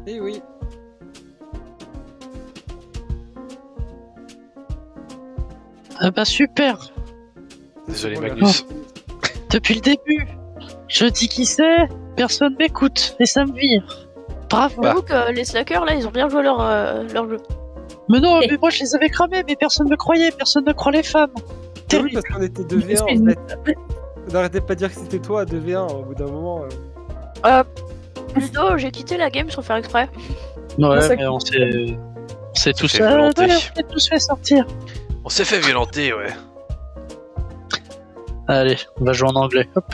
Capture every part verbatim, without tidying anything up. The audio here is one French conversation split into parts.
Eh oui. Ah bah super. Désolé, Oh, Magnus. Depuis le début, je dis qui c'est, personne m'écoute et ça me vire. Bravo. Bah. J'avoue que les slackers là, ils ont bien joué leur, euh, leur jeu. Mais non, Et- mais moi je les avais cramés, mais personne me croyait, personne ne croit les femmes. Ah oui, Terrible. parce qu'on était deux v un en fait. N'arrêtez pas de dire que c'était toi à deux v un au bout d'un moment. euh. Euh, Ludo, j'ai quitté la game sans faire exprès. Ouais, ça- mais on s'est... On s'est tous... fait euh, violenter. ouais, on s'est tous fait sortir. On s'est fait violenter, ouais. Allez, on va jouer en anglais. Hop.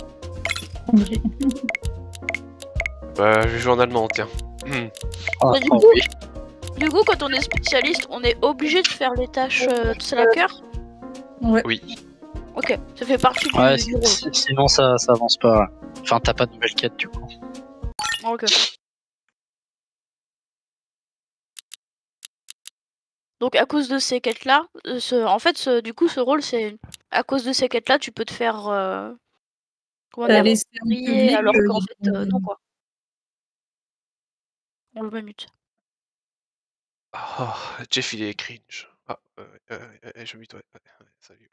Bah, je vais jouer en allemand, tiens. Hmm. Ah, Mais du oh, coup- oui. Du coup, quand on est spécialiste, on est obligé de faire les tâches euh, de slacker. Ouais. Oui. Ok, ça fait partie du, Ouais, du si- rôle. si- sinon ça, ça avance pas. Enfin, t'as pas de nouvelle quête du coup. Ok. Donc à cause de ces quêtes-là, euh, ce... en fait, ce... du coup, ce rôle, c'est à cause de ces quêtes-là, tu peux te faire euh... comment T'as dire, laissé en briller, public, alors euh, qu'en fait, euh, euh, non quoi. On le mute. Oh, Jeff, il est cringe. Ah, euh, euh, euh, je mute, ouais. ouais, ouais, salut.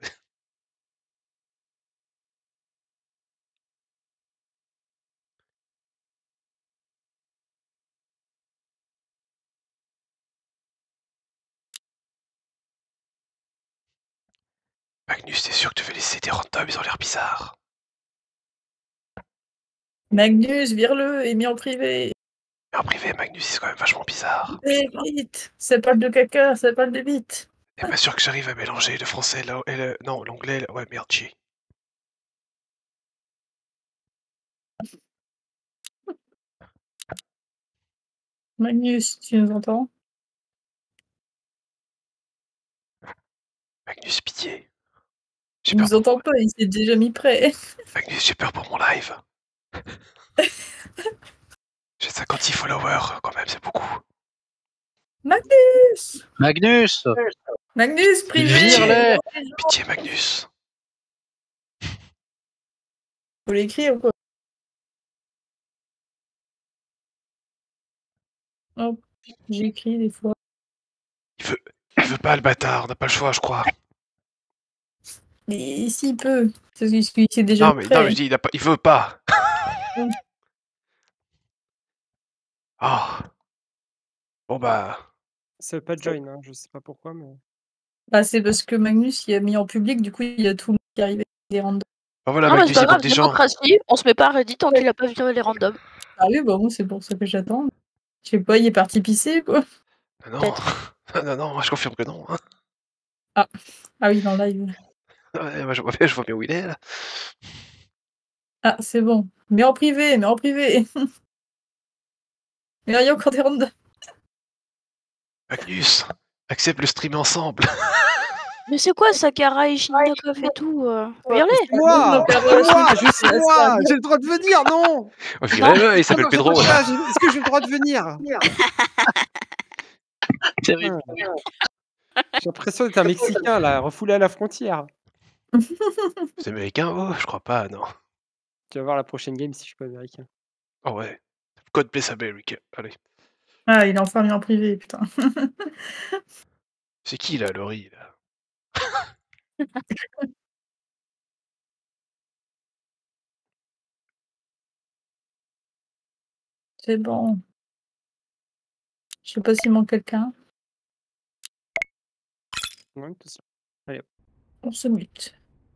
Magnus, t'es sûr que tu veux laisser des randoms, ils ont l'air bizarres. Magnus, vire-le et mis en privé. Mais en privé, Magnus, c'est quand même vachement bizarre. Et vite, ça parle de caca, ça parle de vite. T'es pas sûr que j'arrive à mélanger le français là, et le... Non, l'anglais, là- ouais, merde, j'ai. Magnus, tu nous entends? Magnus, pitié. J'ai Il peur nous pour entend mon- pas, il s'est déjà mis prêt. Magnus, j'ai peur pour mon live. J'ai cinquante-six followers, quand même, c'est beaucoup. Magnus Magnus, Magnus, privé. vire-les. Pitié, Magnus. Faut l'écrire ou quoi? Oh, j'écris des fois. Il veut... Il veut pas, le bâtard, on n'a pas le choix, je crois. Mais s'il peut, parce qu'il s'est déjà Non, mis mais, prêt. non, mais je dis, il, a pas... il veut pas. Mm. Oh. Bon bah... Ça veut pas join, hein, je sais pas pourquoi, mais. Bah, c'est parce que Magnus il a mis en public, du coup il y a tout le monde qui arrive avec des randoms. Bon, voilà, non, mais Magnus, c'est il pas y a grave, donc des gens... démocratie, on se met pas à Reddit tant qu'il a pas viré les randoms. Ah oui, bah bon, c'est pour ça que j'attends. Je sais pas, il est parti pisser quoi. Non, Peut-être. non, non, moi je confirme que non. hein. Ah oui, dans le live. Ouais, moi, je vois bien, je vois bien où il est, là. Ah, c'est bon. Mais en privé, mais en privé. Mais il y a encore des randoms. Magnus, accepte le stream ensemble. Mais c'est quoi Sakurai, Shinokov et tout euh... Vire-les. Moi Donc, après, Moi je- Je suis moi J'ai le droit de venir, non Oh, virez-le, il s'appelle Non, non, Pedro, je sais là. pas, j'ai- Est-ce que j'ai le droit de venir Terrible. J'ai l'impression d'être un Mexicain, là, refoulé à la frontière. C'est américain? Oh, je crois pas, non. Tu vas voir la prochaine game si je suis pas américain. Oh ouais. God bless America. Allez. Ah, il est enfin mis en privé, putain. C'est qui, là, Laurie, là? C'est bon. Je sais pas s'il manque quelqu'un. Ouais, tout ça. On se mute.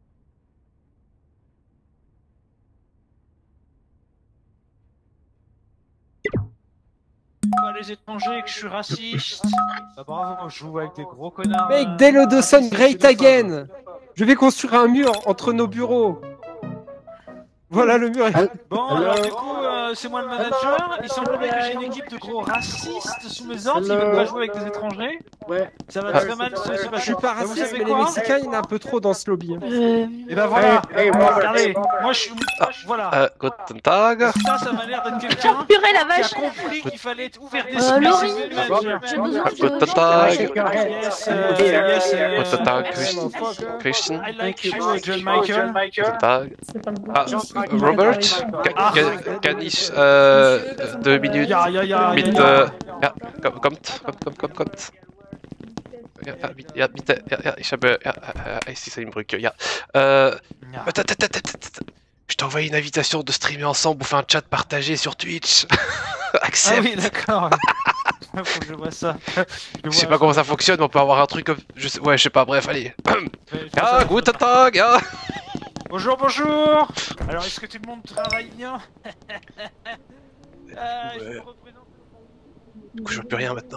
Pas les étrangers, que je suis raciste. Bah bravo, je joue avec des gros connards. Mec, euh, Dale Dawson, racistes et great xénophobes. again Je vais construire un mur entre nos bureaux. Voilà le mur. Bon, alors du coup, euh, c'est moi le manager. Il semblerait que j'ai une équipe de gros racistes sous mes ordres qui veulent pas jouer avec des étrangers. Ouais. Ça va Ah. très mal se se Je suis passer. pas Vous raciste, savez mais les quoi Mexicains, il y en a un peu trop dans ce lobby. Euh, Et ben voilà. Hey, hey, Robert, Regardez, hey, Robert. moi je suis. Ah. Voilà. Euh, guten Tag. Ça, ça m'a l'air d'être quelqu'un purée la qui a vache. compris qu'il fallait être ouvert Euh, d'esprit. Laurie, c'est venu à dire. j'ai besoin de... Guten Can I Tag. shake your hand? Yes, And uh, here, yes, here. uh, Guten Tag, Hey, Christian. motherfucker. Christian. I like Thank you. you, John Michael. Guten Tag. C'est pas le bon. Ah, Jean- äh, Robert, Ah. kann, kann ich äh, deux minutes Ja, ja, ja, mit, ja, äh, ja, komm- kommt, kommt, kommt, kommt, kommt. Ja, ja, mit- ja, bitte, ja, ja, ich habe, ja, äh, ici c'est une brücke, ja. Euh, ja. attends, attends, attends, attends. Je t'ai envoyé une invitation de streamer ensemble ou faire un chat partagé sur Twitch. Ah Accepte. oui, d'accord. Faut que je vois ça. Je sais pas comment ça fonctionne, mais on peut avoir un truc comme, je sais, ouais, je sais pas, bref, allez. Ja, guten Tag, ja. Bonjour, bonjour. Alors, est-ce que tout le monde travaille bien? Euh, je Ouais. vous représente- Du coup, je vois plus rien maintenant.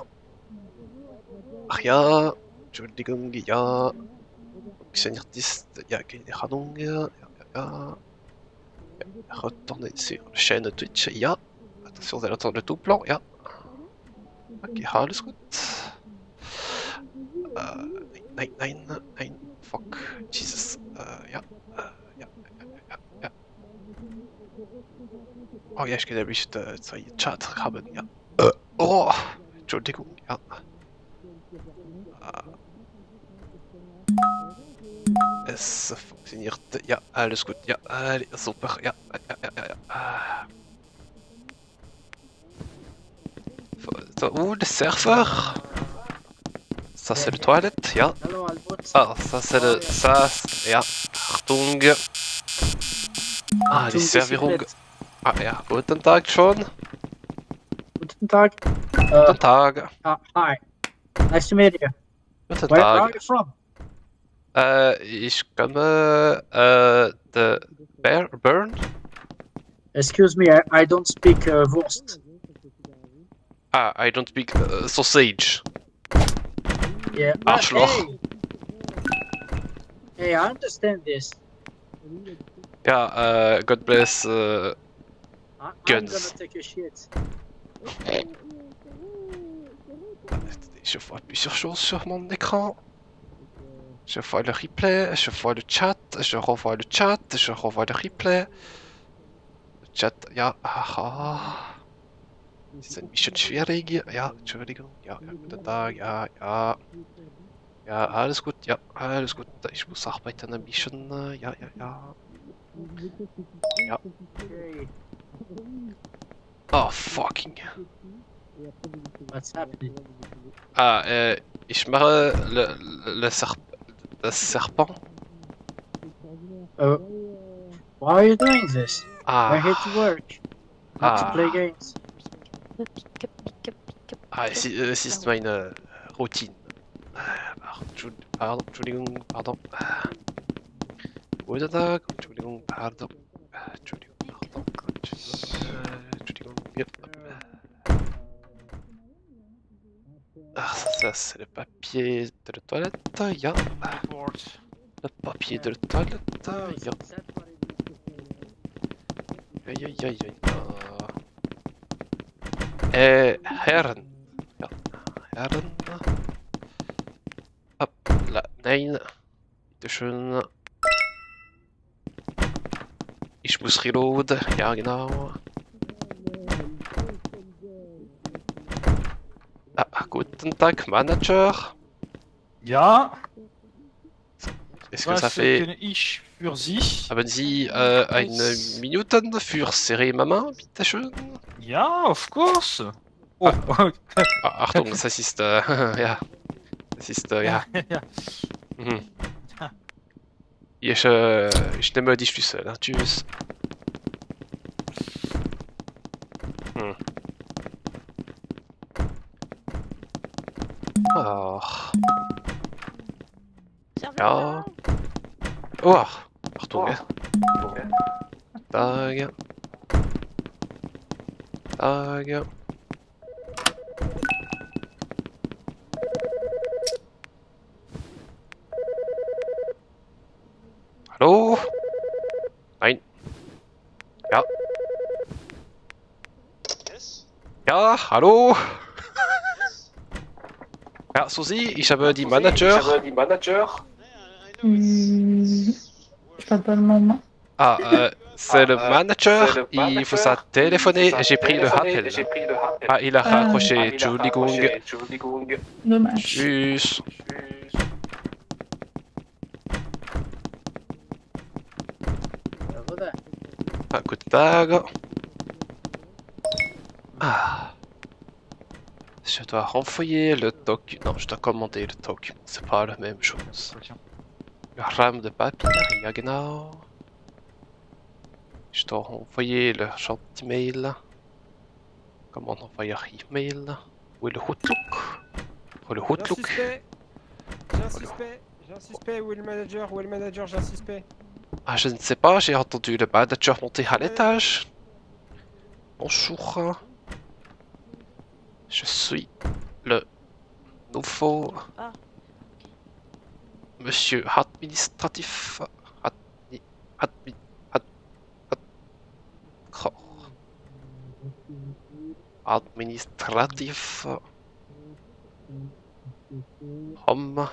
Rien. Entschuldigung, ja. Xenirtist, ja, keine Ahnung, ja, ja, ja. Retournez sur la chaîne Twitch, ja. Attention, vous allez entendre le tout plan, ja. Ok, alles gut. Uh, nein, nein, nein, fuck, Jesus, uh, ja, uh, ja, ja, ja, ja. Oh ja, ich kann nämlich äh, zwei Chat haben, ja. Äh, oh, Entschuldigung, ja. Äh, es funktioniert, ja, alles gut, ja, äh, super, ja, ja, ja, ja, ja. So, où le serveur? Ça c'est le toilette, ja. Hello, Albert. Ah, ça c'est le, ça, c'est- ja, Achtung. Ah, die Achtung, Servierung. Disziplin. Ah ja, guten Tag schon. Guten Tag. Uh, Guten Tag. uh, hi. Nice to meet you. Guten Where are Tag. you from? Äh, ich komme, äh, de Bear, Burn? Excuse me, I, I don't speak uh, Wurst. Ah, I don't speak uh, sausage. Yeah. but Arschloch. Hey. Hey, I understand this. Ja, äh, God bless, äh, I, I'm Guns. gonna take a shit. je vois plusieurs choses sur mon écran. Je vois le replay, je vois le chat, je revois le chat, je revois le replay. Le chat, ja, aha. Das ist ein bisschen schwierig. Ja, Entschuldigung. Ja, ja, guten Tag. Ja, ja. Ja, alles gut. Ja, alles gut. Ich muss arbeiten ein bisschen. Ja, ja, ja. Ja. Hey, Oh, fucking. what's happening? Ah, äh, ich mache le, le, le serp das Serpent. Uh, why are you doing this? We're Ah, here to work, not to Ah. play games. Pique, pique, pique, ah, es ist, es ist meine Routine. Ach, Entschuld- Pardon, Entschuldigung, pardon. Guten Tag, Entschuldigung, pardon. Entschuldigung, pardon. Äh, Entschuldigung, ja. Ah, ça c'est le papier de la toilette, ja. Report. Le papier de la toilette, ja. Aïe aïe aïe aïe. Äh, Herren. Ja, Herren. Hop, là, nein. Bitte schön. Ich muss reload. Ja, genau. Ah, guten Tag, Manager. Ja, Est-ce que ça was fait... kenne ich für Sie? Haben Sie äh, eine Minuten für serrer ma main, bitte schön? Ja, of course. Oh, Ah, Achtung, das ist, äh, ja. Das ist, äh, ja. ja. Mhm. Ich, äh, ich nehme die Schlüssel, ne? Tschüss. Hm. Ach, ja. Oh, Achtung, ja. Tag. Tag. Hallo? Nein. Ja. Ja, hallo? Ja, Susi, ich habe die Manager. Hum, Je parle pas allemand. Ah, euh, c'est le manager, il vous a téléphoné, j'ai pris le appel. Ah, il a Ah. raccroché, Juligung. Dommage. Tschüss. Ah, guten Tag. Ah. Je dois renvoyer le document. Non, je dois commander le document. C'est pas la même chose. Le rame de papier, ja genau. Je dois envoyer le gentil mail. Comment envoyer un email? Où est le Outlook? Où est le J'ai un Outlook? suspect. J'ai un suspect. J'ai un suspect. Où est le manager? Où est le manager? J'ai un suspect. Ah, je ne sais pas, j'ai entendu le manager monter à l'étage. Bonjour. Je suis le nouveau Ah. monsieur administratif. Admi, admi, ad, ad, oh. Administratif. Homme.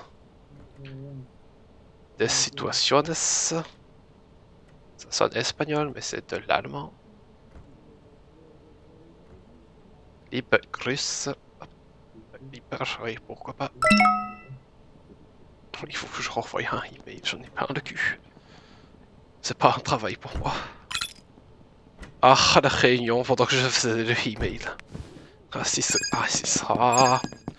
Des situaciones. Ça sonne espagnol, mais c'est de l'allemand. Libre russe. Libre, oui, pourquoi pas. Il faut que je renvoie un email, j'en ai plein le cul. C'est pas un travail pour moi. Ah, la réunion pendant que je faisais le email. Ah, si c'est ah, c'est ça.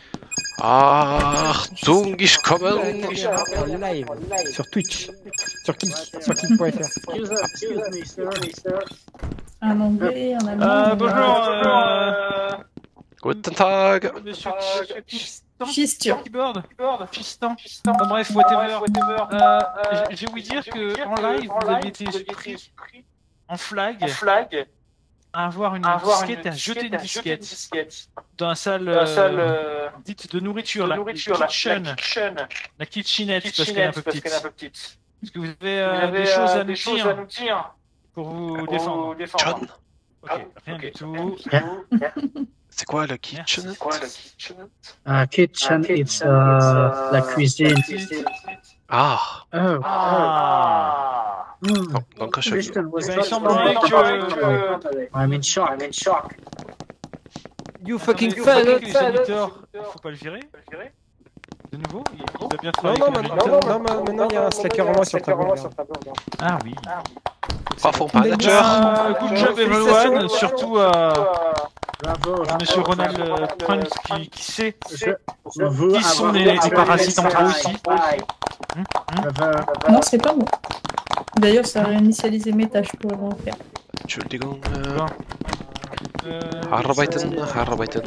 Achtung, ich komme. En live. Sur Twitch. Sur Kik. Sur Kik point F R. Excuse, excuse me, sir, sir. Un anglais, un allemand. Euh, un- bonjour, euh... Guten Tag. Monsieur Fiston Fisture. Keyboard Fiston Bon, bref, whatever. Euh, j'ai- J'ai ouï dire que en live, vous avez été pris en flag à avoir une disquette, à jeter une disquette dans la salle, euh, dite de nourriture, la kitchen, la kitchenette, parce qu'elle est un peu petite. Est-ce que vous avez, euh, des choses à nous dire pour vous défendre? John, Ok, rien du tout. c'est quoi le kitchen? Uh, kitchen, it's uh, la cuisine. Ah, Oh. Ah. Hmm. non, donc je Listen, was Ben, il that- semblerait que... I'm in shock. You Fucking fucking fan, fan. les janiteurs, faut pas le virer? De nouveau? Il il va bien Non, travailler non, avec les maintenant, janiteurs. non, non, maintenant il y a un slacker en moi sur le tableau. Ah oui. bravo manager. Ah, good job everyone, surtout à Bravo. Monsieur Ronald euh, Prince qui, qui sait Je, je veux qui sont avoir les, les un parasites entre eux aussi. Je veux- Non, c'est pas bon. D'ailleurs, ça a réinitialisé mes tâches pour le refaire. Entschuldigung. Euh, Arbeiten, arbeiten.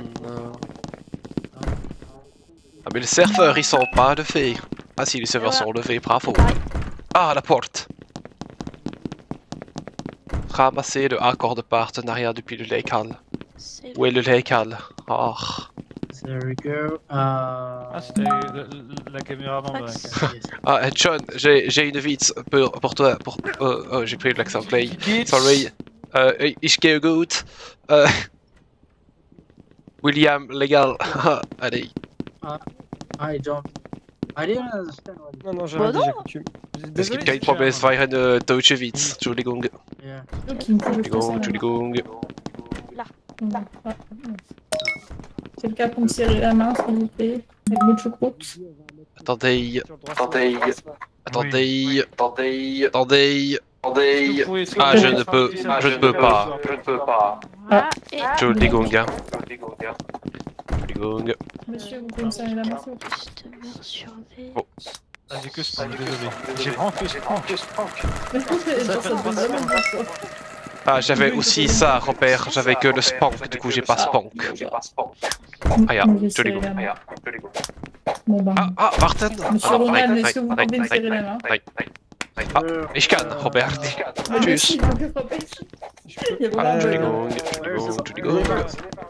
Ah mais les serveurs ils sont pas levés. Ah si les serveurs sont levés, bravo. Ah la porte. Ramasser le accord de partenariat depuis le local. C'est Où est le local? Ah. There we go. Uh, Ah, c'était la, la, la caméra dans la yes. Ah eh, John, j'ai j'ai une vite pour, pour toi. Pour, oh, oh, j'ai pris l'accent play. Sorry. Euh, ich gehe gut. Euh, William, légal. Allez. I don't. I didn't understand what you Non, non, j'ai Bah rien dit, non. j'ai coutume. Es gibt Désolé. kein Problem, es war eine deutsche Witz. Entschuldigung. Yeah. Donc, il me faut juste ça. Entschuldigung, Entschuldigung. Mm. Ah, mm. Quelqu'un pour me serrer la main, s'il vous plaît. Avec votre choucroute. Attendez, Attendez. attendez, attendez, attendez. Est-ce que vous pouvez- est-ce que Ah, vous je pouvez ne faire peux, un petit je ne peux pas. Voilà, et Entschuldigung. Entschuldigung. Monsieur, vous pouvez me serrer la main, s'il vous plaît. customer survey. Oh. Ah, j'ai que Spank, désolé. J'ai vraiment que Spank. Mais je pense que genre, ça devrait vraiment faire ça. Ah, j'avais aussi ça, Robert. J'avais que le spank, du coup j'ai pas spank. Ah, ya, Il me serrer Entschuldigung. la main. Bon, ben. Ah, ah, Martin. Monsieur Ah, Ronald, nein, est-ce que vous nein, pouvez me nein, serrer la nein, main? nein, nein. Ah, ich kann, Robert. Ah, Tschüss. merci, il veut frapper. Il y a Ah, vraiment- Entschuldigung, Entschuldigung, Entschuldigung.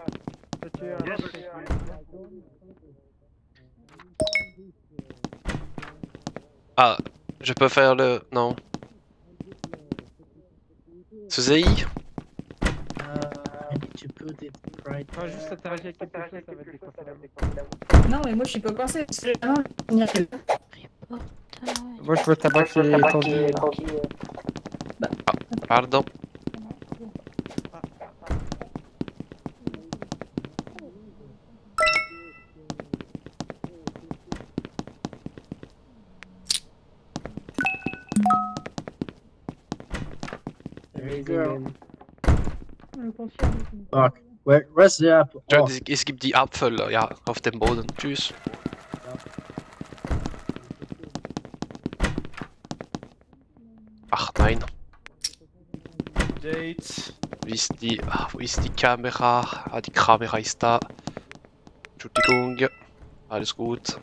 Ah, je peux faire le... Non. Suzy? Uh, I need to put it right Enfin, juste there. interagir avec quelque chose, ça va te décoiffer la main. Non, mais moi je suis pas coincée. parce que la main, on y arrive. Moi, je vois ta main qui est tendue. Pardon. There you go. Le concierge. Fuck. Where, where's the apple? Ja, Oh, es- es gibt die Apfel, ja, auf dem Boden. Tschüss. Ach nein, Date. wie ist die, ah, wo ist die Kamera? Ah, die Kamera ist da. Entschuldigung, alles gut.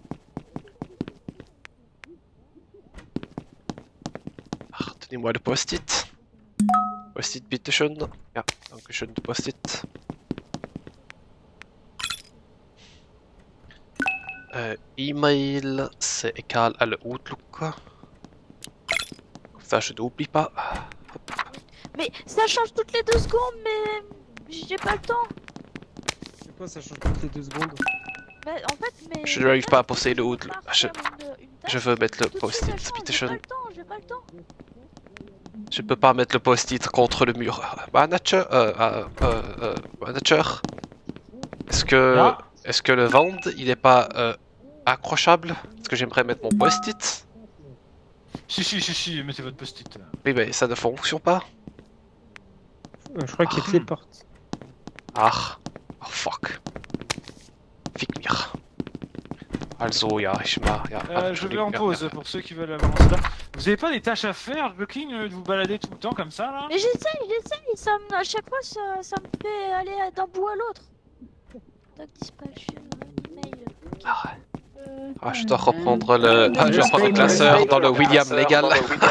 Ach, nimm mal den Post-it. Post-it, bitteschön. Ja, danke schön, Post-it. Euh, email, c'est égal à le Outlook. Comme ça, je n'oublie pas. Hop. Mais ça change toutes les deux secondes, mais j'ai pas le temps. C'est quoi, ça change toutes les deux secondes? Mais en fait, mais. Je n'arrive pas à poser le Outlook. Faire Je, une- une tâche, je veux mettre le tout de suite, elle post-it, change, J'ai pas bitteschön. le temps, j'ai pas le temps. Je peux pas mettre le post-it contre le mur. Manager, euh, euh, euh, euh, manager. Est-ce que, Ah. est-ce que le vent, il est pas euh, accrochable? Parce que j'aimerais mettre mon post-it. Si, si, si, si, mettez votre post-it. Oui, mais ça ne fonctionne pas. Euh, Je crois qu'il téléporte. Ach, oh fuck. Fick mir. Also, ja, ich mach, ja. Euh, je vais en pause pour ceux qui veulent avancer là. Vous avez pas des tâches à faire, Bucking, de vous balader tout le temps comme ça là? Mais j'essaye, j'essaye, ça me- à chaque fois ça, ça me fait aller d'un bout à l'autre. Doc dispatch, euh, email. Ah, Euh, ah, je dois reprendre le, ah, je dois reprendre le classeur dans le William légal.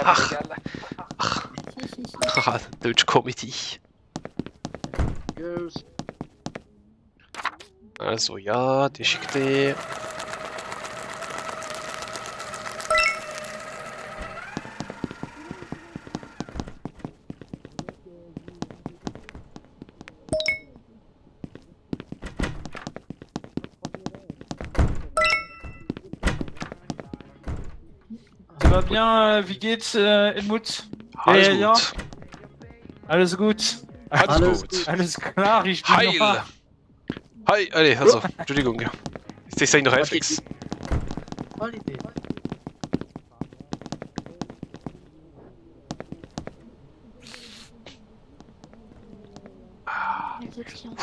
si, si, si. Ah, Deutsch Committee. goes. Also, ja, déchiqueté. Ça va bien, euh, Vigit, euh, Helmut? Alles Ja, ja. gut. Alles gut. Alles Alles gut. Alles klar, ich bin Heil! noch... Hi, allez, also, Entschuldigung. C'est ça une réflexe. Holiday. Les autres clients.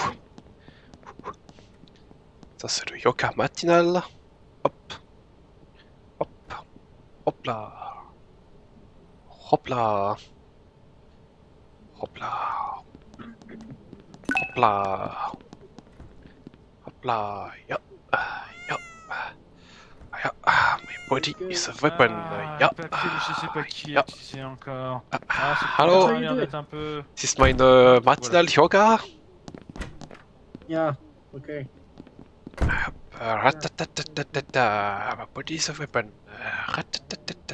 Ça c'est le yoga matinal. Hop. Hop. Hop là. Hop là. Hop là. Hop là. Hop là. Ja. Ja. Ja. My body is a weapon. Ah, Ja. papier, je sais pas qui Ja. est utilisé encore. Ah, c'est Hallo. ça a l'air d'être un peu... Das ist mein äh, Matinal Yoga. Yeah, okay. Ratatatatata. My body is a weapon. Ratatatata.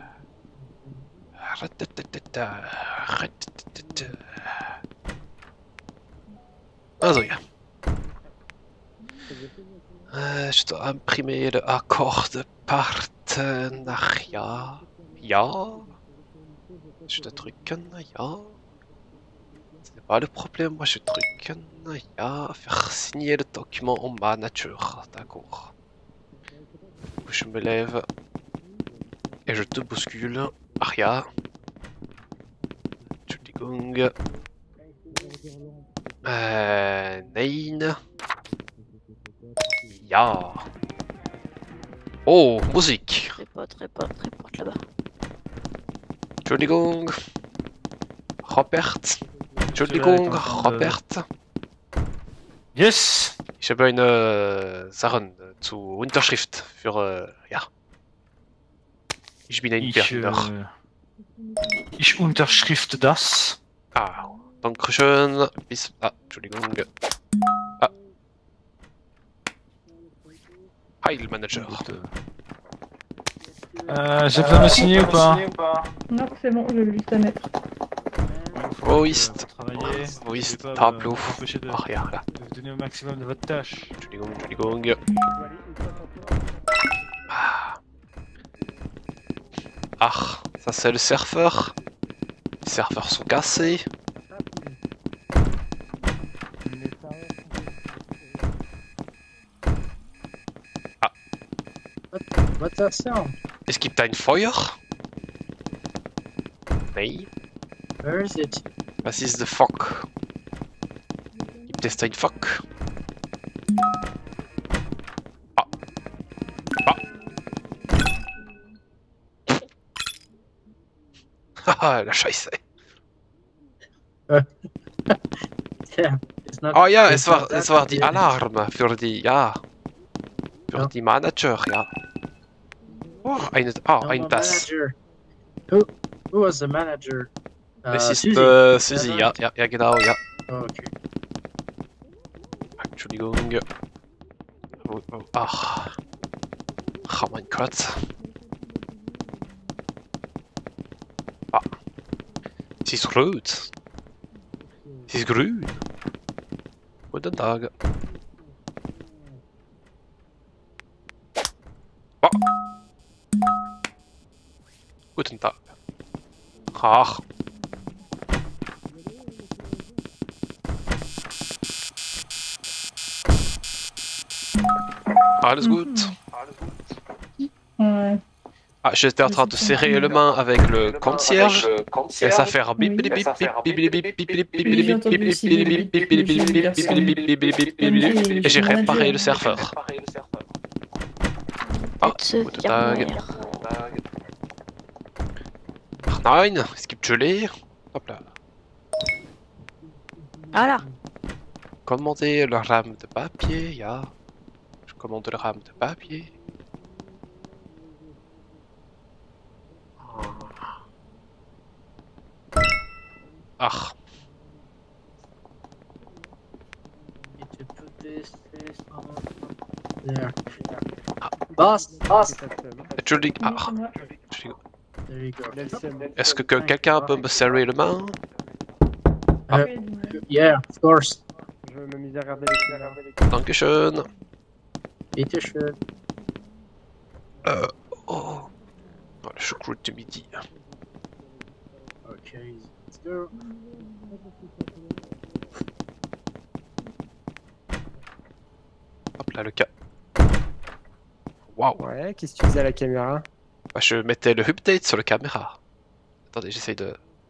Ratatatata. Ratatatata. Also ja. Äh, je dois imprimer le accord de partenariat. Ja. Je dois drücken, ja. C'est pas le problème, moi je drücken, ja. Faire signer le document au manager, d'accord. Je me lève et je te bouscule. Aria. Entschuldigung. Euh, nein. Ja. Oh, Musik. Reporte, reporte, reporte là-bas. Entschuldigung. Robert. Entschuldigung, Cela est en train de- Robert. Yes! Ich habe eine Sachen zur Unterschrift für, äh, ja. Ich bin ein Ich, Berliner. äh, ich unterschrift das. Ah, dankeschön. Bis, ah, Entschuldigung. Ah. Heil Manager. Euh, j'ai besoin de signer ou pas? Non, c'est bon, je vais juste la mettre. Wo ist, voyez, Oui, vous c'est pouvez un pas me- tableau. m'empêcher de, Ah, regarde là. de vous donner au maximum de votre tâche. Joli gong, joli gong. Ah. Ah, ça c'est le serveur. Les serveurs sont cassés. What's that sound? Es gibt ein Feuer. Nee, Where is it? was ist der Fock? Gibt es ein Fock? Ah. Ah. Haha, la Scheiße. Yeah, it's not. Oh ja, it's es war, not that es war die bad. Alarm für die, ja. Für Ja. die Manager, ja. Oh, eine, ah, No, ein no, das. manager. Who, who was the manager? Uh, Es ist Susie. äh, Susi, Ja, ja, ja, ja, genau, ja. Oh, okay. Entschuldigung. Oh, oh, ach. Oh mein Gott. Ah. Es ist rot. Es ist grün. Guten Tag. Ah. Guten Tag. Ach. Alles gut. Ouais. Ah, j'étais en train de serrer le main avec le concierge et ça fait un bip bip bip bip bip bip bip bip bip bip bip bip bip bip bip bip bip et j'ai réparé le serveur. Ah, guten Tag. Nein, es gibt Gelée. Hop là. Voilà. Commander le rame de papier, ja. Je commande le rame de papier. Ah. Need to put this, this on there. Boss, boss. Entschuldigung. Ah. Entschuldigung. There you go. Est-ce que que quelqu'un peut me serrer le main? Uh, yeah, of course. Je me mise à regarder les Dankeschön. Bitte schön. Euh, oh. Oh, le choucroute de midi. Okay, let's go. Hop là, le cas. Waouh. Ouais, qu'est-ce que tu faisais à la caméra? Bah, je mettais le update sur la caméra. Attendez, j'essaye de...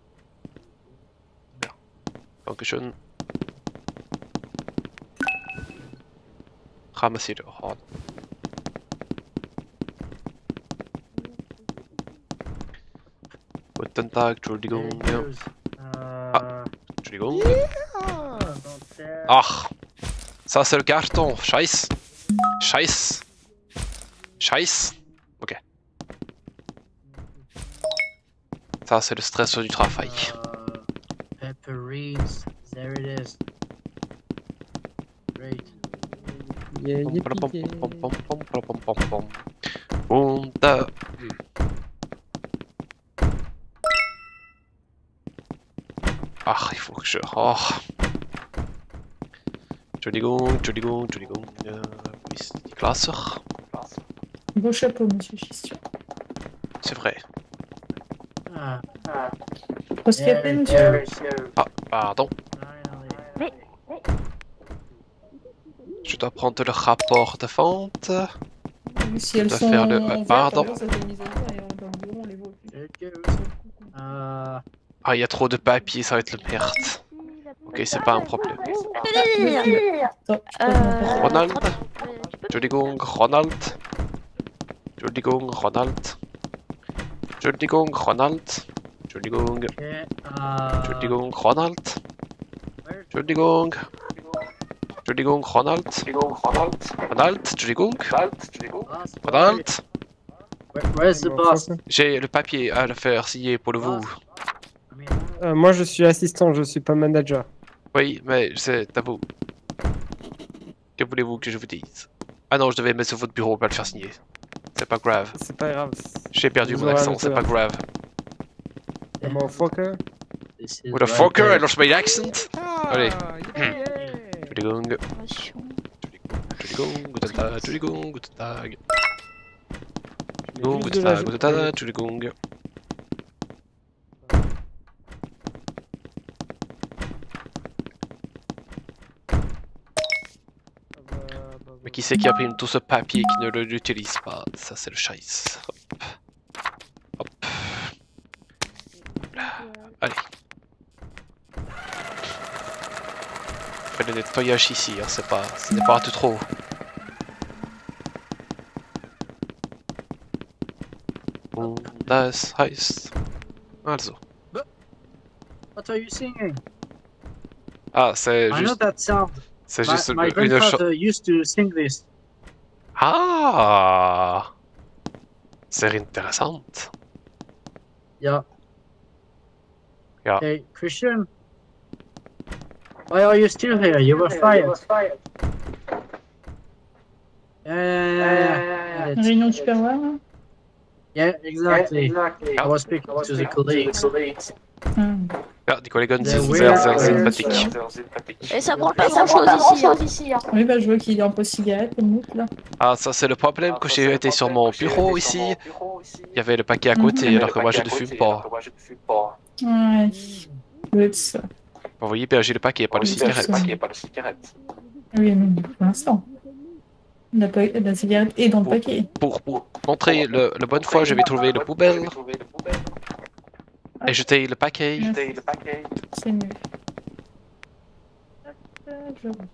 Bien. Dankeschön. Ramasser le horn. Guten Tag, Entschuldigung. Here's, uh, Entschuldigung. don't care. Ach, ça c'est le carton. Scheiß. Scheiß. Scheiß. Ok. Ça c'est le stress du travail. Uh, pepperines. There it is. Great. Yeah, Pom, yeah, pom, pom, yeah. pom, pom, pom, pom, pom, pom, pom. Und da. Ach, il faut que je. Oh. Entschuldigung, Entschuldigung, Entschuldigung. Äh, wo ist die Klasse? Beau chapeau, monsieur Chistion. C'est vrai. Ah, Post there café, we monsieur. go. Ah, pardon. Finally. Je dois prendre le rapport de vente. Si elles dois sont faire le- en euh, vert, pardon. par exemple, ça fait mise à jour et on- dans le bureau, on les voit plus. There it goes. Uh, Ah, il y a trop de papier, ça va être le merde. Ok, c'est pas un problème. Attends, je peux Euh, Ronald. trente, euh, tu peux- Entschuldigung, Ronald. Entschuldigung, Ronald. Entschuldigung, Ronald. Entschuldigung, okay. Uh, Entschuldigung, Ronald. where- Entschuldigung. Entschuldigung, Ronald. Ronald, Entschuldigung. boss, Ronald. Where, where's the boss? J'ai le papier à le faire signer pour le vous. I mean, Euh, moi je suis assistant, je suis pas manager. Oui, mais c'est à vous. Que voulez-vous que je vous dise? Ah non, je devais mettre sur votre bureau pour le faire signer. C'est pas grave. C'est pas grave. J'ai perdu Vous mon aurez un accent, c'est pas auteur. grave. Motherfucker. This is What a right fucker, I there. lost my accent. Ah, Allez. yeah. Tudigong, Formation. tudigong, guten Tag, tudigong, guten Tag. Mais Tudigong, juste guten de la Tag, jo- guten Tag, tudigong. Mais qui c'est qui imprime tout ce papier qui ne l'utilise pas? Ça c'est le scheiß. Hop. Hop. Allez. Je fais le nettoyage ici, hein, c'est pas, ce n'est pas tout trop. Und das heißt... Also. What are you singing? Ah, c'est I know juste, that sound. c'est My, juste my une chanson. grandfather used to sing this. Ah, c'est intéressant. Yeah. Yeah. Hey, Christian. Why are you still here? You were fired. Yeah, yeah, yeah, yeah. Réunion du perroir, là. Yeah, exactly. I was speaking to the colleagues. Hum. Ja, die Kollegen The sind weird- sehr, sehr weird sympathique. Et ça prend pas grand chose ici. Hein. Oui, bah, je vois qu'il est en pause cigarette, le mousse, là. Ah, ça c'est le problème, quand j'ai été sur mon bureau ici, il y avait le paquet à côté, Mhm. alors que moi je ne fume pas. Ouais. Ouais, ça. Vous voyez, bien j'ai le paquet, pas de Oui, cigarette. ça. Oui, mais pour l'instant. La, pa- la cigarette est dans le paquet. Pour, pour montrer le, la bonne fois, je vais trouver le poubelle et jeter le paquet. C'est mieux. Hop, je vois.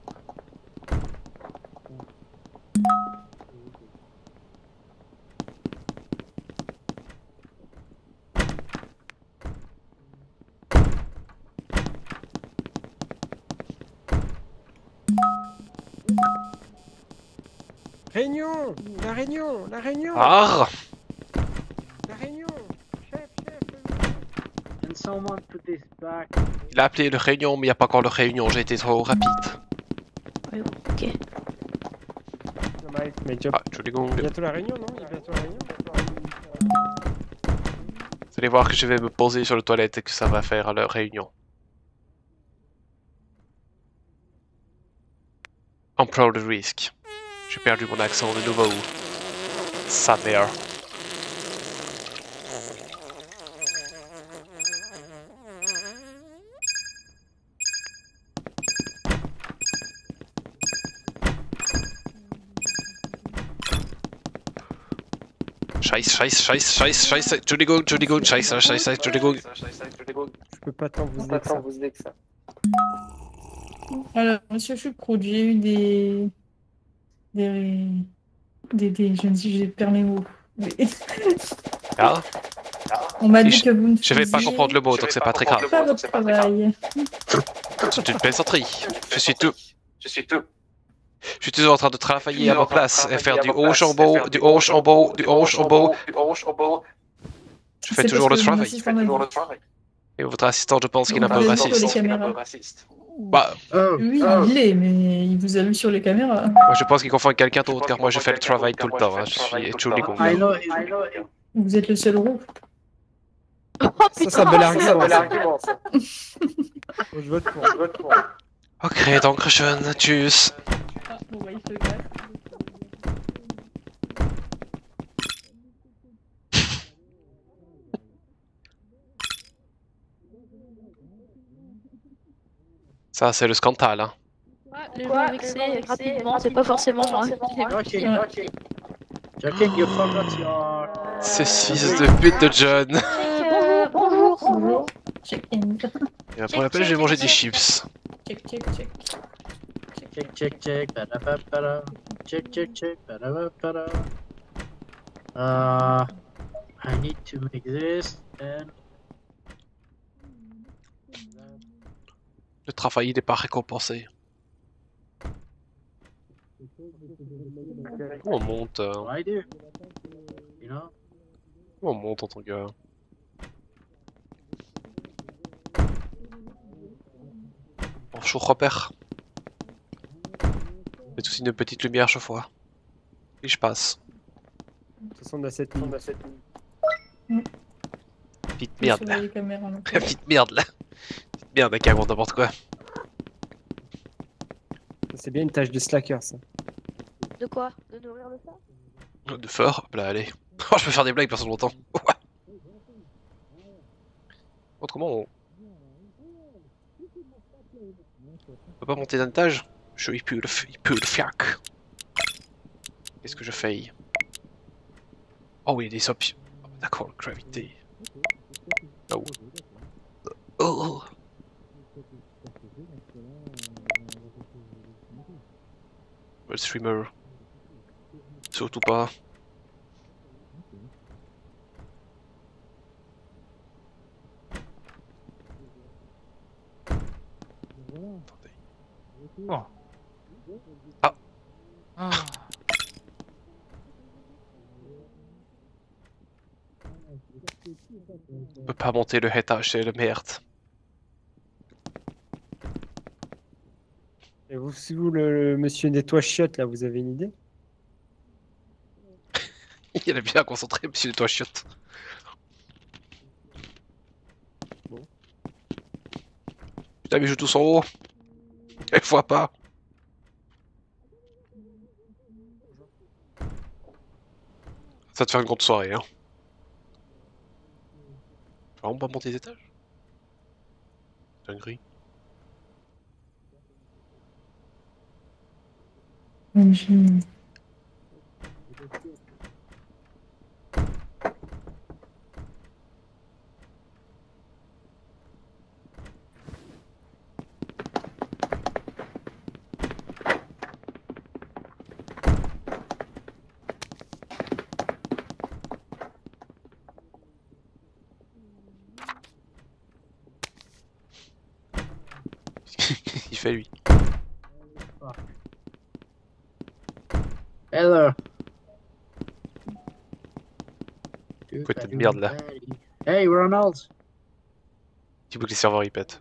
Réunion, la réunion, la réunion, Ah, la réunion. Chef, chef. Can someone put this back? il a appelé le réunion, mais il n'y a pas encore de réunion, j'ai été trop rapide. Ok. Mais job. Ah, Tudigong. Bientôt la réunion, non? Il y a bientôt la réunion. Vous allez voir que je vais me poser sur le toilette et que ça va faire la réunion. On prend le risque. J'ai perdu mon accent de nouveau. Sa mère. Scheiß, scheiß, scheiß, scheiß, scheiße, Entschuldigung, Entschuldigung, scheiße, scheiße, Entschuldigung. Je peux pas tant vous dire que ça. Alors, monsieur Choucroute, j'ai eu des... des... des... des... je ne sais, j'ai perdu mes mots. Des- Ah, On m'a dit Je- que vous ne je vais pas faisiez comprendre le mot, donc c'est pas très grave. pas votre travail. C'est une plaisanterie. Je suis tout. Je suis tout. Je suis toujours en train de travailler à ma place et faire du haut en bas, du haut en bas, du haut en bas. Je fais C'est toujours le parce que mon travail. assistant m'a dit. Et votre assistant, je pense qu'il est un On peu parle sur les raciste. caméras. Bah, Oh, Oui, oh. il l'est, mais il vous a vu sur les caméras. moi, je pense qu'il confond avec quelqu'un d'autre, car moi je fais le travail tout le temps. Hein. Je suis Entschuldigung. I know, I know. Vous êtes le seul roux. Oh Ça, putain, c'est un bel argument. ça. Je vote pour. Je vote pour. Ok, danke schön, tschüss. Ah, bon, bah, il fait le greffe. Ça, c'est le scandale. Hein. les gens vexés rapidement, c'est pas forcément moi. Okay, okay. Jackie, you forgot your. Ce fils de pute de John. Euh, bonjour. Bonjour. Check in. Et pour l'appel, j'ai mangé des chips. Check, check, check. Check, check, check. Ba-da-ba-ba-da. Check, check, check. Ba-da-ba-ba-da. Uh, I need to make this and. Le travail n'est pas récompensé. Où on monte euh, What I do? You know? Où on monte en tant que... Bonjour Robert. C'est aussi une petite lumière chaque fois. Et je passe. De toute façon, on a cette ligne. Petite merde là. Sur les caméras, non. Petite merde là. Petite merde qui raconte n'importe quoi. C'est bien une tâche de slacker, ça. De quoi? De nourrir le chat? De fort, hop là, allez. Oh, je peux faire des blagues, personne l'entend. Autrement, on... on peut pas monter d'un étage. Je il pue le, f... il pue le fiac. Qu'est-ce que je fais? Oh oui, des options. Oh, d'accord, la gravité. Oh. Oh. Le streamer. Surtout pas. Attendez. Bon. Ah. Ah. On peut pas monter le étage, c'est le merde. Et vous, si vous, le, le monsieur nettoie chiottes, là, vous avez une idée? Il est bien concentré, monsieur le toit chiotte. Bon. Putain, mais je joue tous en haut. Elle voit pas. Ça va te faire une grande soirée, hein. Faut vraiment pas monter les étages? Dinguerie. Mhm. Il fait lui. Hello. Quoi de merde là? Hey, Ronald. Tu veux que les serveurs ils pètent.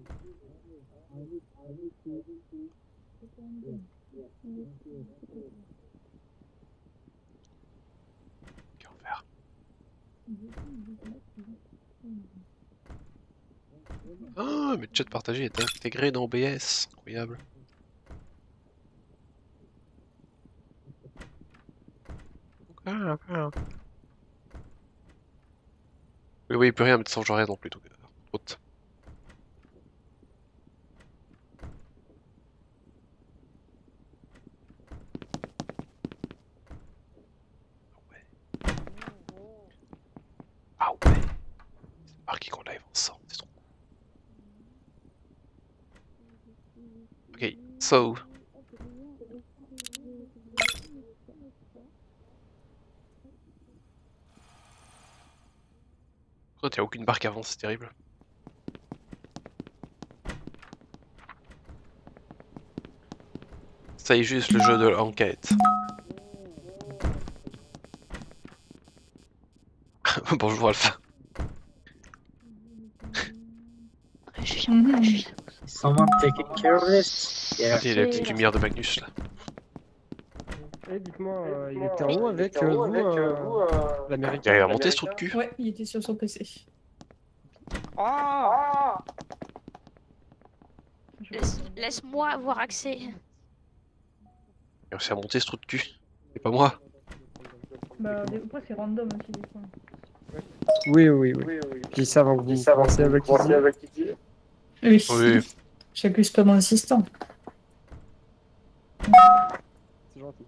Qu'en faire? Ah, mais le chat partagé est intégré dans O B S. Incroyable. Ah, ah. Oui, oui, il peut rien mettre sans genre non plus. Donc, route. Ah ouais. C'est marqué qu'on live ensemble, c'est trop. Ok, so. Oh, t'as aucune barre qui avance, c'est terrible. Ça y est, juste le jeu de l'enquête. Bonjour Alpha. Je viens, Mhm. je viens. Someone taking care of this? Yeah. Regardez la petite lumière de Magnus là. Eh, dites-moi, euh, il était en haut avec euh, vous, euh, Il l'américain. arrive à monter ce trou de cul. Ouais, il était sur son P C. Oh Laisse- Laisse-moi avoir accès. Il a réussi à monter ce trou de cul. C'est pas moi. Bah, des- après, c'est random aussi, des fois. Oui, oui, oui. Puis ils savent que vous commencez avec Izzy. Oui. Oui. J'accuse pas mon assistant. C'est gentil.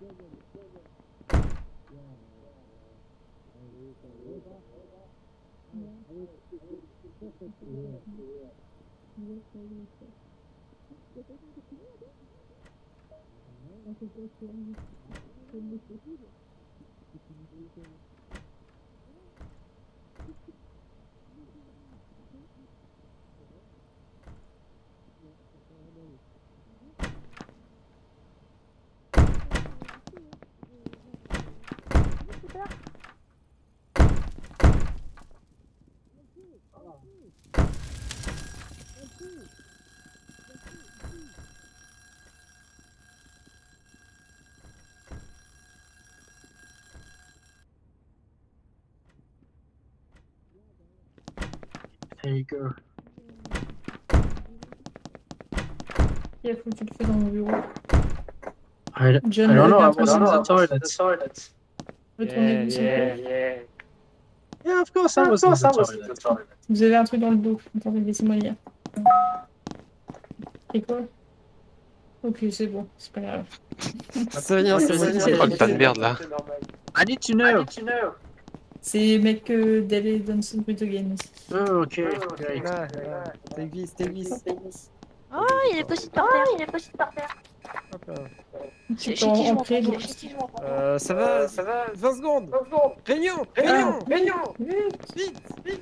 There you go. Il faut que tu le fais dans mon bureau. I, John, I don't know, I regarde was in dans the toilet. Retournez-vous, s'il vous plaît. yeah. Yeah, of course I was in the toilet. Vous avez un truc dans le dos. Attendez, laissez-moi lire. C'est quoi? Ok, c'est bon, c'est pas grave. C'est rien, c'est rien. Oh le tas de merde là. I need to know. C'est mec euh, d'aller dans ce bruit de game aussi. Oh, ok. Great. Là, là. Davis, Davis. Oh, il est possible par terre. Il est possible par terre. Hop là. C'est Chez en, qui je en m'en pré, prends, donc. chez qui je m'en prends. Euh, ça va, ça va. vingt secondes. Réunion, réunion, réunion. Vite, vite.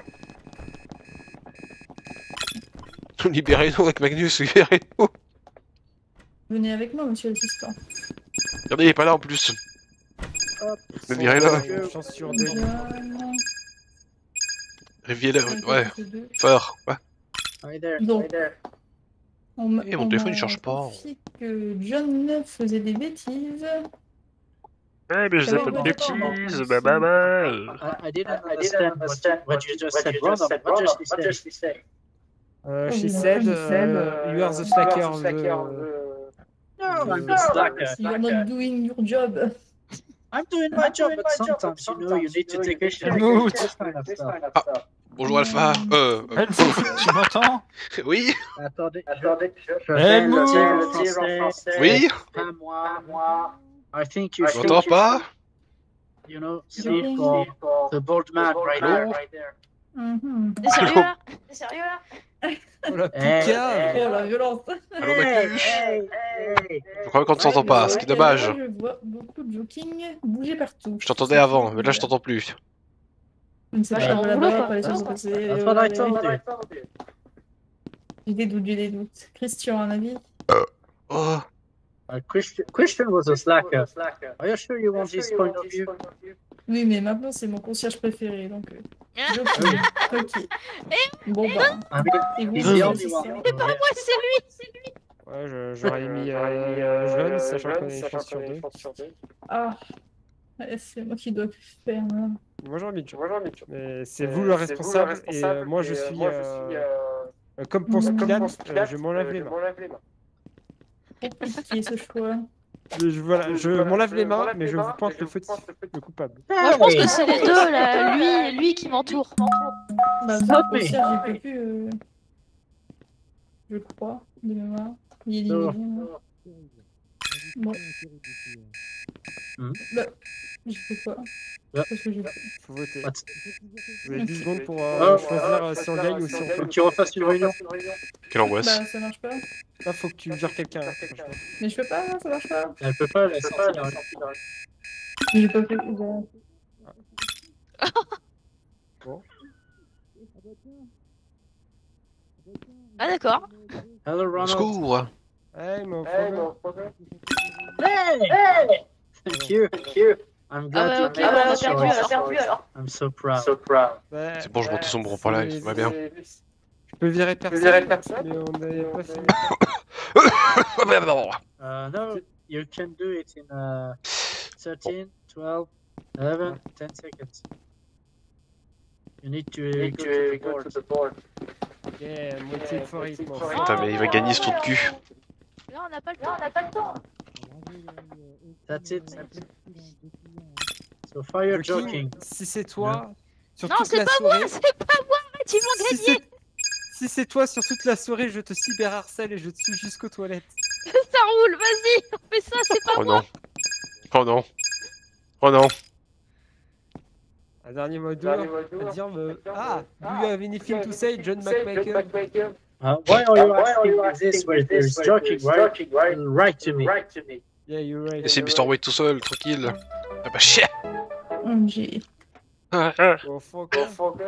Libérez-nous avec Magnus, libérez-nous. Venez avec moi, monsieur l'assistant. Regardez, il est pas là en plus. Hop. Mais virez-le. Une chance sur deux. John, Réveillez-le. Ouais, deux. fort. Ouais. Hi there. Donc, Hi there. on m'a- Eh, mon on téléphone, m'a il charge pas. confié que John faisait des bêtises. Ouais, mais je Ça sais va, pas de on va attendre. bêtises, bah bah bah. I, I didn't understand what, what you just said, Ronald. What just you say? Uh, Oh, she oui, said, she uh, said, you are the slacker of the... No, I'm No, the slacker. You're not doing your job. I'm doing my job, but sometimes, you know, you need to take a shit. Helmut. This kind of stuff. Bonjour Alpha. Euh. euh, Helmut, tu m'entends? Oui. Attendez, attendez. Je Helmut. vais le dire en français. Oui. Pas moi. I think you Je should, m'entends pas. you know, see for the bold man right there. Mhm. T'es sérieux là? T'es sérieux là? Oh la Eh, putain. Oh la violence. Allô Hey, Magnus. hey, hey. Je crois qu'on ne s'entend pas, ce qui est dommage. Je vois beaucoup de joking bouger partout. Je t'entendais avant, mais là je t'entends plus. Je ne sais Bah, pas, j'ai un voilà, boulot, voilà, quoi. pas les choses passées. That's what I told you. J'ai des doutes, j'ai des doutes. Christian, un avis? Oh. Uh, Christian, Christian was a slacker. Are you sure you want his point of view? Oui, mais maintenant c'est mon concierge préféré, donc. euh, Ah, joking. Ok. Bon bah. I mean, Et vous, he's vous the avez only dit one. ça. C'est pas moi, c'est lui, c'est lui. Ouais, je- j'aurais mis euh, jeune, sachant qu'on est une chance sur deux. Ah, ouais, c'est moi qui dois faire. Hein. Moi j'aurais mis John. Mais c'est vous le responsable, et euh, moi je suis... euh, euh, comme pense Kylian, euh, je m'en lave les mains. Compliqué ce choix. Je, je- voilà, je m'en lave les mains, mais je vous pointe le fautif, le coupable. Moi, je pense que c'est les deux là, lui et lui qui m'entourent. Bah, Stop votre me. concierge, j'ai pas pu. Euh... Je crois, de mémoire. Il est éliminé. hein. Bon. Hmm. Bah, j'ai fait quoi? Ah. Qu'est-ce que j'ai fait? Faut voter. What? Vous avez dix secondes pour euh, Oh. choisir euh, si on gagne ou si on Faut peut. que tu refasses une réunion. Quelle angoisse. Bah, ça marche pas. Là, faut que tu vires quelqu'un. hein, franchement. Mais je peux pas, ça marche pas. Elle peut pas, elle est sortie. hein. J'ai pas fait. Bon. Ah d'accord. Hello, Au Ronald. secours. Hey, mon frère. Hey! Thank you. Thank you. I'm glad Ah you ouais, ok, made bah, on a that perdu choice. alors. Perdu alors. I'm so proud. Ouais, C'est bon, je monte son bon pour live, ça va bien. Je peux virer personne, mais on n'avait pas fini. Uh, no, you can do it in uh, thirteen, twelve, eleven, ten seconds. You need to go to the board. Yeah, I'm waiting for it, mon frère. Putain, mais il va gagner ce trou de cul. Là, on n'a pas le temps, on n'a pas le temps. That's it. So fire Joking, joking. si c'est toi, sur Non, toute c'est la pas soirée... moi, c'est pas moi, tu m'as Si gagné. c'est si c'est toi, sur toute la soirée, je te cyberharcèle et je te suis jusqu'aux toilettes. Ça roule, vas-y, on fait ça, c'est pas Oh moi. non. Oh non. Oh non. Un dernier mot doux à dire me... Ah, do you have anything to say, John McMichael? Uh, why are you asking me this where there's joking, right? Right to me. Yeah, you're right. Laissez mister White tout seul, tranquille. Ah bah chier. Oh, j'ai... Go fucker.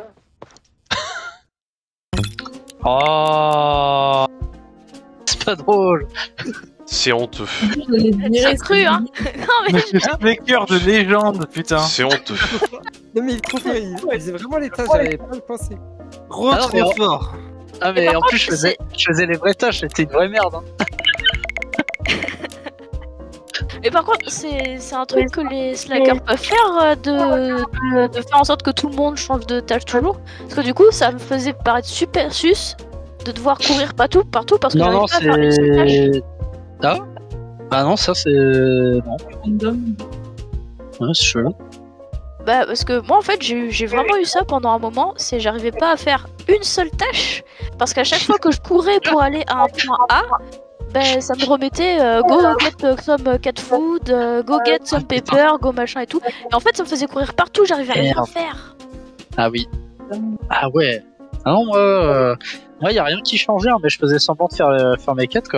Oh, c'est pas drôle. C'est honteux. J'ai cru, hein. Non, mais. Flicker de légende, putain. C'est honteux. Non mais il trop fait, il faisait vraiment les tâches, j'avais pas le pensé. Gros Ah non, mais trop on- fort. Ah mais Et par en contre, plus je faisais, je faisais les vraies tâches, c'était une vraie merde. Hein. Mais par contre, c'est c'est un truc que les slackers peuvent faire euh, de, de, de faire en sorte que tout le monde change de tâche toujours. Parce que du coup, ça me faisait paraître super sus de devoir courir partout, partout parce que Non j'arrive non pas à faire une seule tâche. c'est... Ah Bah non ça c'est... Non. Random. Ouais, c'est chelou. Bah parce que moi en fait j'ai eu- j'ai vraiment eu ça pendant un moment, c'est j'arrivais pas à faire une seule tâche parce qu'à chaque fois que je courais pour aller à un point A, ben ça me remettait euh, go get uh, some cat food, euh, go get some paper, go machin et tout. Et en fait ça me faisait courir partout, j'arrivais à rien Merde. faire. Ah oui. Ah ouais. Ah non moi... Euh... Moi y a rien qui changeait hein, mais je faisais semblant de faire, euh, faire mes quêtes quoi.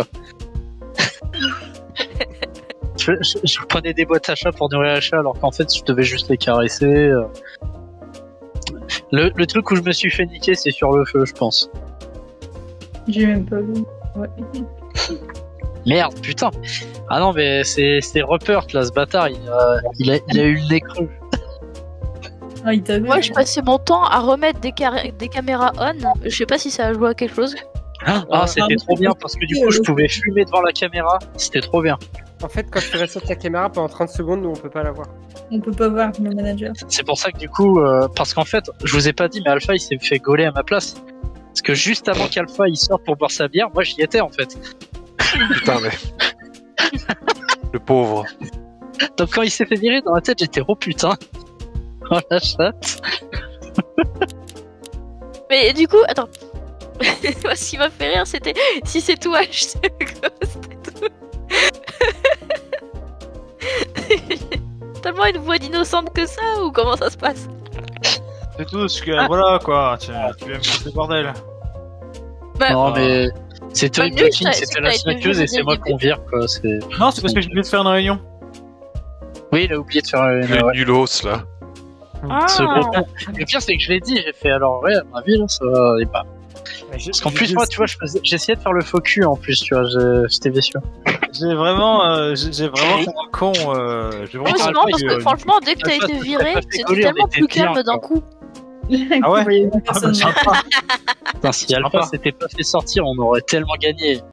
je, je, je prenais des boîtes à chat pour nourrir les chats alors qu'en fait je devais juste les caresser. euh. Le, le truc où je me suis fait niquer c'est sur le feu je pense. J'ai même pas vu. Ouais. Merde, putain. Ah non, mais c'est c'est Rupert là, ce bâtard. Il a, il a, il a eu le nez creux. Ah, il t'a vu. Moi je passais mon temps à remettre des, car- des caméras on, je sais pas si ça a joué à quelque chose. Ah, Ah, c'était mais trop bien parce que du coup, je pouvais fumer devant la caméra. C'était trop bien. En fait, quand tu restes sur ta caméra pendant trente secondes, nous on peut pas la voir. On peut pas voir le manager. C'est pour ça que du coup, euh, parce qu'en fait, je vous ai pas dit, mais Alpha il s'est fait gauler à ma place. Parce que juste avant qu'Alpha il sorte pour boire sa bière, moi j'y étais en fait. Putain, mais. Le pauvre. Donc quand il s'est fait virer dans la tête, j'étais oh putain. Oh la chatte. Mais du coup, attends. Moi, ce qui m'a fait rire, c'était si c'est tout acheté, Ghost et tout. Tellement une voix d'innocente que ça, ou comment ça se passe? C'est tout, ce que voilà quoi, tu, tu aimes foutre le bordel. Bah, Non mais c'est Toy Bah, nul, King, ça- c'était ça la a été snackeuse vu et c'est dès moi le qu'on vire quoi. C'est... Non, c'est parce que j'ai oublié de faire une réunion. Oui, il a oublié de faire une. Le ouais. nulos là. ah. Ce gros con. Le pire c'est que je l'ai dit, j'ai fait alors ouais à ma vie là ça va et pas. Parce qu'en plus moi tu vois je faisais... j'essayais de faire le faux cul en plus tu vois, je... j'étais vicieux. J'ai vraiment, euh, j'ai j'ai vraiment fait un con. Euh, j'ai Ouais, vraiment c'est fait marrant un parce con, que euh, franchement, dès que t'as Alpha, été ça viré, t'a fait c'était coller, on tellement était plus bien, calme d'un quoi. coup. Ah ouais? Vous voyez Ah bah personne. sympa. Putain, si Alpha Sympa. s'était pas fait sortir, on aurait tellement gagné.